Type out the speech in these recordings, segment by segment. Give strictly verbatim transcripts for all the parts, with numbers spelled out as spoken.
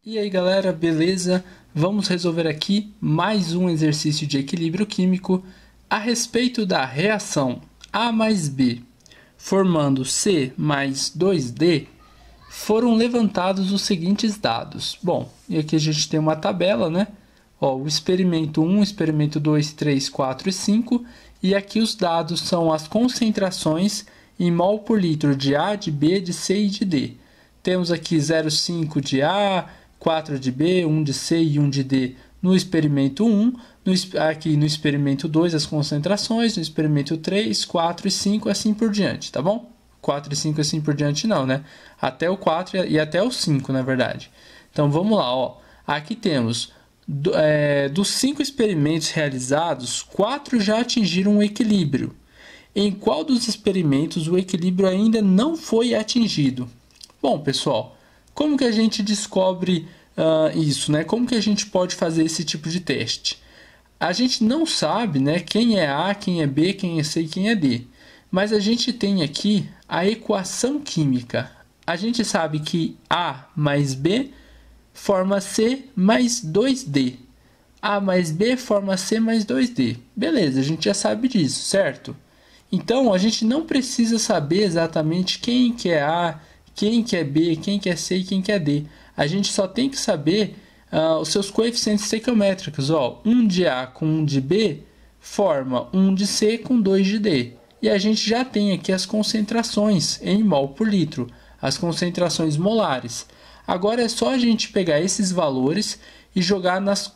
E aí galera, beleza? Vamos resolver aqui mais um exercício de equilíbrio químico a respeito da reação A mais B formando C mais dois D. Foram levantados os seguintes dados. Bom, e aqui a gente tem uma tabela, né? Ó, o experimento um, experimento dois, três, quatro e cinco. E aqui os dados são as concentrações em mol por litro de A, de B, de C e de D. Temos aqui zero vírgula cinco de A, quatro de B, um de C e um de D no experimento um, no, aqui no experimento dois as concentrações, no experimento três, quatro e cinco, assim por diante, tá bom? quatro e cinco assim por diante não, né? Até o quatro e até o cinco, na verdade. Então vamos lá, ó. Aqui temos, do, é, dos cinco experimentos realizados, quatro já atingiram o equilíbrio. Em qual dos experimentos o equilíbrio ainda não foi atingido? Bom, pessoal, como que a gente descobre uh, isso, né? Como que a gente pode fazer esse tipo de teste? A gente não sabe, né, quem é A, quem é B, quem é C e quem é D. Mas a gente tem aqui a equação química. A gente sabe que A mais B forma C mais dois D. A mais B forma C mais dois D. Beleza, a gente já sabe disso, certo? Então, a gente não precisa saber exatamente quem que é A, quem que é B, quem que é C e quem que é D. A gente só tem que saber uh, os seus coeficientes estequiométricos. Ó, um de A com um de B forma um de C com dois de D. E a gente já tem aqui as concentrações em mol por litro, as concentrações molares. Agora é só a gente pegar esses valores e jogar nas,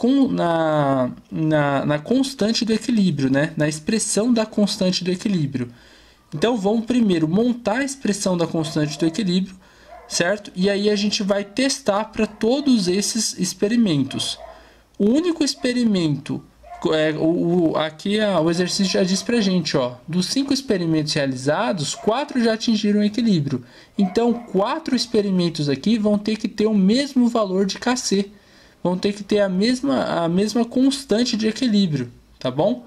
na, na, na constante do equilíbrio, né? Na expressão da constante do equilíbrio. Então vamos primeiro montar a expressão da constante do equilíbrio, certo? E aí a gente vai testar para todos esses experimentos. O único experimento, é, o, o, aqui a, o exercício já diz para a gente, ó, dos cinco experimentos realizados, quatro já atingiram o equilíbrio. Então quatro experimentos aqui vão ter que ter o mesmo valor de K C. Vão ter que ter a mesma, a mesma constante de equilíbrio, tá bom?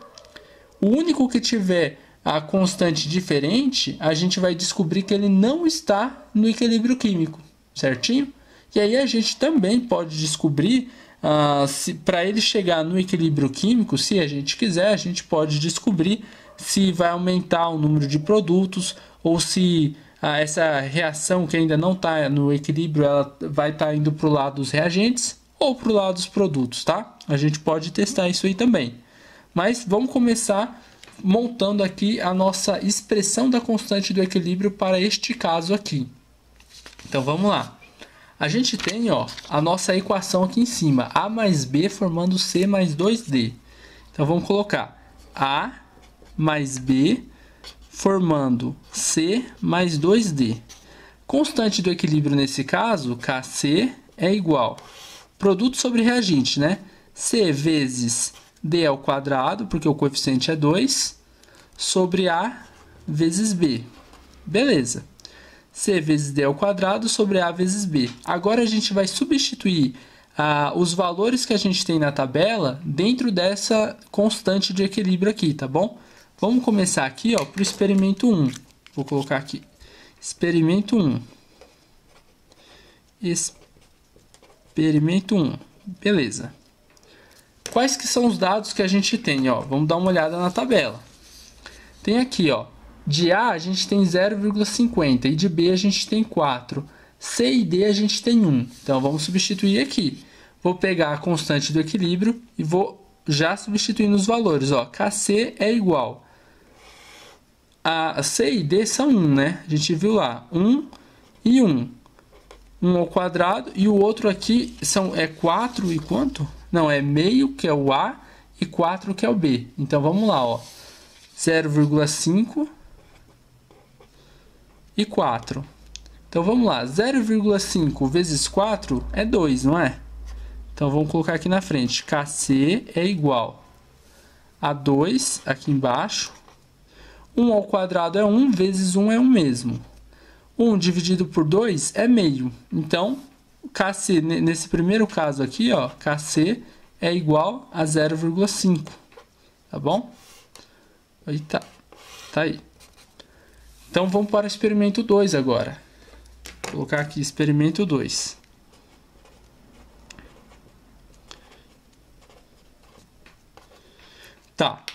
O único que tiver a constante diferente, a gente vai descobrir que ele não está no equilíbrio químico, certinho? E aí a gente também pode descobrir, uh, se para ele chegar no equilíbrio químico, se a gente quiser, a gente pode descobrir se vai aumentar o número de produtos ou se uh, essa reação que ainda não está no equilíbrio, ela vai estar tá indo para o lado dos reagentes ou para o lado dos produtos, tá? A gente pode testar isso aí também. Mas vamos começar montando aqui a nossa expressão da constante do equilíbrio para este caso aqui. Então vamos lá. A gente tem, ó, a nossa equação aqui em cima, A mais B formando C mais dois D. Então vamos colocar A mais B formando C mais dois D. Constante do equilíbrio nesse caso, K C, é igual produto sobre reagente, né? C vezes D ao quadrado, porque o coeficiente é dois, sobre A vezes B. Beleza. C vezes D ao quadrado sobre A vezes B. Agora a gente vai substituir ah, os valores que a gente tem na tabela dentro dessa constante de equilíbrio aqui, tá bom? Vamos começar aqui, ó, para o experimento um. Vou colocar aqui. Experimento um. Experimento um. Beleza. Quais que são os dados que a gente tem, ó? Vamos dar uma olhada na tabela. Tem aqui, ó, de A a gente tem zero vírgula cinquenta e de B a gente tem quatro. C e D a gente tem um. Então vamos substituir aqui. Vou pegar a constante do equilíbrio e vou já substituir nos valores, ó. K C é igual a C e D são um, né? A gente viu lá, um e um. um ao quadrado e o outro aqui são é quatro e quanto? Não, é meio, que é o A, e quatro, que é o B. Então, vamos lá, ó. zero vírgula cinco e quatro. Então, vamos lá. zero vírgula cinco vezes quatro é dois, não é? Então, vamos colocar aqui na frente. K C é igual a dois, aqui embaixo. um ao quadrado é um, vezes um é um mesmo. um dividido por dois é meio. Então, K C, nesse primeiro caso aqui, ó, K C é igual a zero vírgula cinco, tá bom? Aí tá, tá aí. Então, vamos para o experimento dois agora. Vou colocar aqui experimento dois.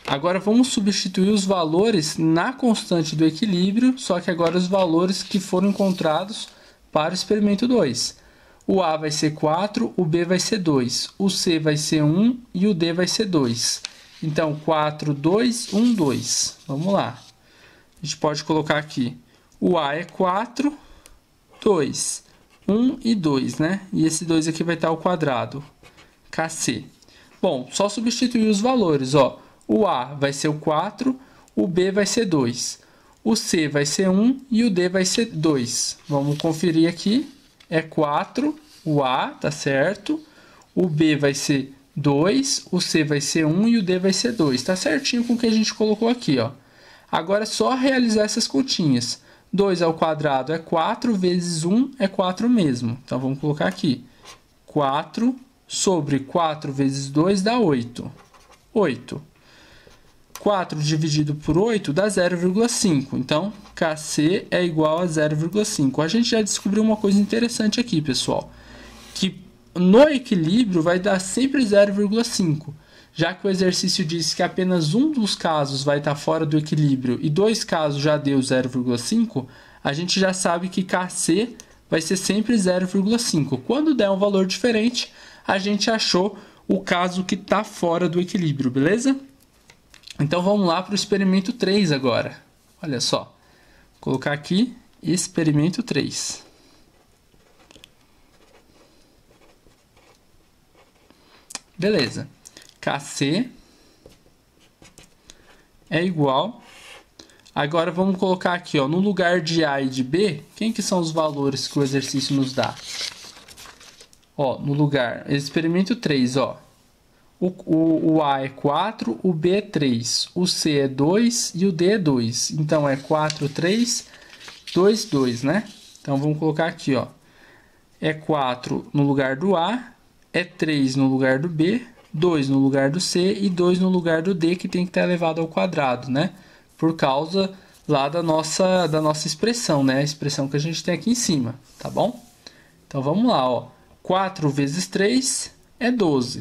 Agora vamos substituir os valores na constante do equilíbrio, só que agora os valores que foram encontrados para o experimento dois. O A vai ser quatro, o B vai ser dois, o C vai ser um e o D vai ser dois. Então, quatro, dois, um, dois. Vamos lá. A gente pode colocar aqui. O A é quatro, dois, um e dois, né? E esse dois aqui vai estar ao quadrado. K C. Bom, só substituir os valores, ó. O A vai ser o quatro, o B vai ser dois, o C vai ser um e o D vai ser dois. Vamos conferir aqui. É quatro, o A, tá certo. O B vai ser dois, o C vai ser um e o D vai ser dois. Tá certinho com o que a gente colocou aqui, ó. Agora é só realizar essas continhas. dois ao quadrado é quatro, vezes um é quatro mesmo. Então, vamos colocar aqui. quatro sobre quatro vezes dois dá oito. oito. quatro dividido por oito dá zero vírgula cinco. Então, K C é igual a zero vírgula cinco. A gente já descobriu uma coisa interessante aqui, pessoal. Que no equilíbrio vai dar sempre zero vírgula cinco. Já que o exercício diz que apenas um dos casos vai estar fora do equilíbrio e dois casos já deu zero vírgula cinco, a gente já sabe que K C vai ser sempre zero vírgula cinco. Quando der um valor diferente, a gente achou o caso que está fora do equilíbrio, beleza? Então, vamos lá para o experimento três agora. Olha só. Vou colocar aqui, experimento três. Beleza. K C é igual. Agora, vamos colocar aqui, ó, no lugar de A e de B, quem que são os valores que o exercício nos dá? Ó, no lugar, experimento três, ó. O, o, o A é quatro, o B é três, o C é dois e o D é dois. Então, é quatro, três, dois, dois, né? Então, vamos colocar aqui, ó. É quatro no lugar do A, é três no lugar do B, dois no lugar do C e dois no lugar do D, que tem que estar elevado ao quadrado, né? Por causa lá da nossa, da nossa expressão, né? A expressão que a gente tem aqui em cima, tá bom? Então, vamos lá, ó. quatro vezes três é doze.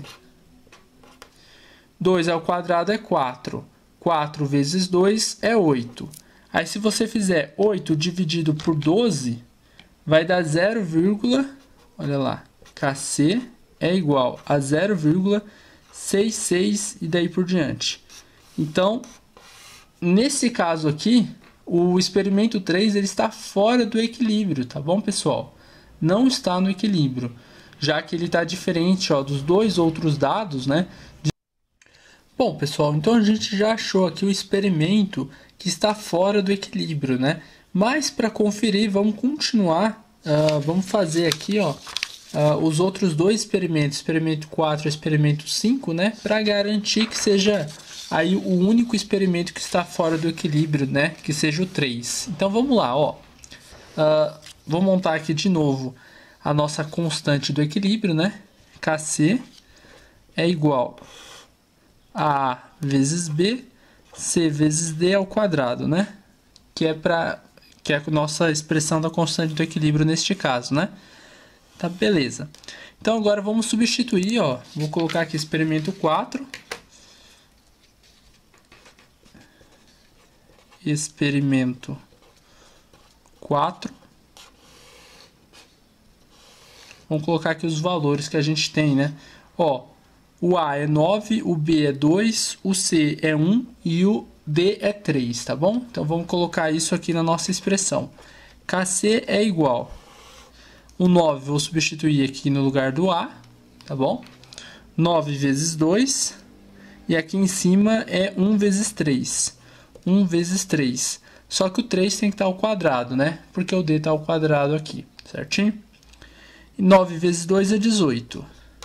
dois ao quadrado é quatro. quatro vezes dois é oito. Aí, se você fizer oito dividido por doze, vai dar zero, olha lá, K C é igual a zero vírgula sessenta e seis e daí por diante. Então, nesse caso aqui, o experimento três ele está fora do equilíbrio, tá bom, pessoal? Não está no equilíbrio, já que ele está diferente, ó, dos dois outros dados, né? Bom, pessoal, então a gente já achou aqui o experimento que está fora do equilíbrio, né? Mas para conferir, vamos continuar, uh, vamos fazer aqui, ó, uh, os outros dois experimentos, experimento quatro e experimento cinco, né? Para garantir que seja aí o único experimento que está fora do equilíbrio, né? Que seja o três. Então vamos lá, ó. Uh, vou montar aqui de novo a nossa constante do equilíbrio, né? K C é igual a A vezes B, C vezes D ao quadrado, né? Que é para que é a nossa expressão da constante do equilíbrio neste caso, né? Tá, beleza. Então agora vamos substituir, ó. Vou colocar aqui experimento quatro. Experimento quatro. Vamos colocar aqui os valores que a gente tem, né? Ó, o A é nove, o B é dois, o C é um e o D é três, tá bom? Então, vamos colocar isso aqui na nossa expressão. K C é igual. O nove vou substituir aqui no lugar do A, tá bom? nove vezes dois. E aqui em cima é um vezes três. um vezes três. Só que o três tem que estar ao quadrado, né? Porque o D está ao quadrado aqui, certinho? E nove vezes dois é dezoito.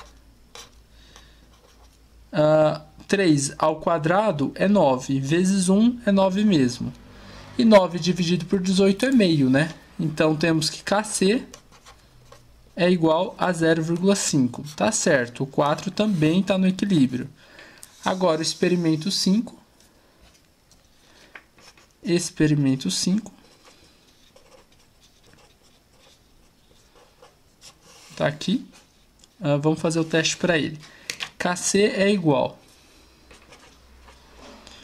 Uh, três ao quadrado é nove, vezes um é nove mesmo. E nove dividido por dezoito é meio, né? Então, temos que K C é igual a zero vírgula cinco. Tá certo, o quatro também está no equilíbrio. Agora, o experimento cinco. Experimento cinco. Tá aqui. Uh, vamos fazer o teste para ele. K C é igual.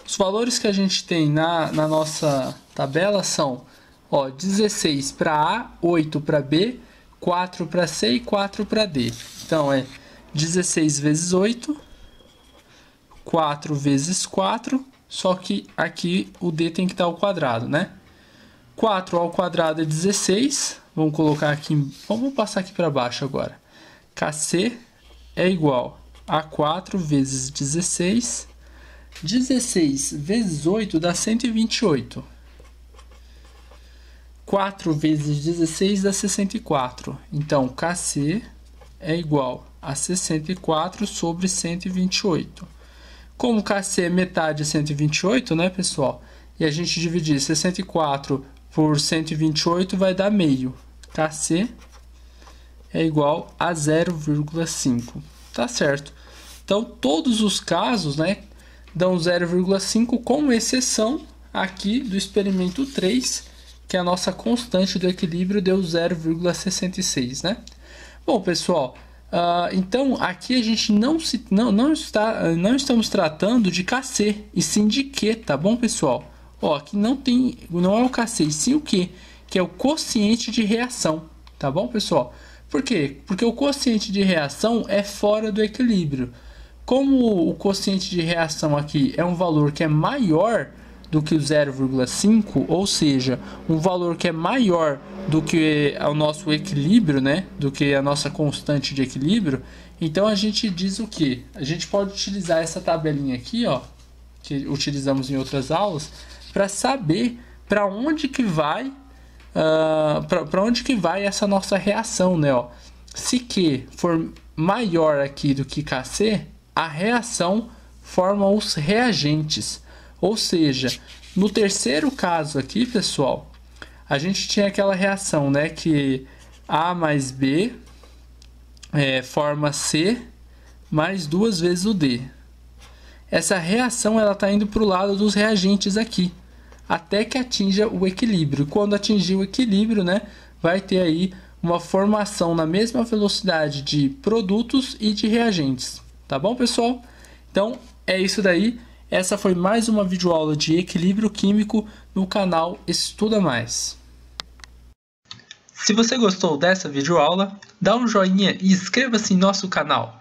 Os valores que a gente tem na, na nossa tabela são ó, dezesseis para A, oito para B, quatro para C e quatro para D. Então, é dezesseis vezes oito, quatro vezes quatro, só que aqui o D tem que estar ao quadrado, né? quatro ao quadrado é dezesseis, vamos colocar aqui, vamos passar aqui para baixo agora. K C é igual a quatro vezes dezesseis, dezesseis vezes oito dá cento e vinte e oito. quatro vezes dezesseis dá sessenta e quatro. Então, K C é igual a sessenta e quatro sobre cento e vinte e oito. Como K C é metade de cento e vinte e oito, né, pessoal? E a gente dividir sessenta e quatro por cento e vinte e oito vai dar meio. K C é igual a zero vírgula cinco. Tá certo. Então, todos os casos, né, dão zero vírgula cinco, com exceção aqui do experimento três, que a nossa constante do equilíbrio deu zero vírgula sessenta e seis, né? Bom, pessoal, uh, então aqui a gente não, se, não, não, está, não estamos tratando de K C, e sim de Q, tá bom, pessoal? Ó, aqui não, tem, não é o K C, e sim o Q, que é o quociente de reação, tá bom, pessoal? Por quê? Porque o quociente de reação é fora do equilíbrio. Como o quociente de reação aqui é um valor que é maior do que o zero vírgula cinco, ou seja, um valor que é maior do que o nosso equilíbrio, né? Do que a nossa constante de equilíbrio, então a gente diz o que? A gente pode utilizar essa tabelinha aqui, ó, que utilizamos em outras aulas, para saber para onde que vai uh, para onde que vai essa nossa reação, né? Ó. Se Q for maior aqui do que K C, a reação forma os reagentes. Ou seja, no terceiro caso aqui, pessoal, a gente tinha aquela reação, né, que A mais B é, forma C mais duas vezes o D. Essa reação ela está indo para o lado dos reagentes aqui, até que atinja o equilíbrio. Quando atingir o equilíbrio, né, vai ter aí uma formação na mesma velocidade de produtos e de reagentes. Tá bom, pessoal? Então, é isso daí. Essa foi mais uma videoaula de equilíbrio químico no canal Estuda Mais. Se você gostou dessa videoaula, dá um joinha e inscreva-se em nosso canal.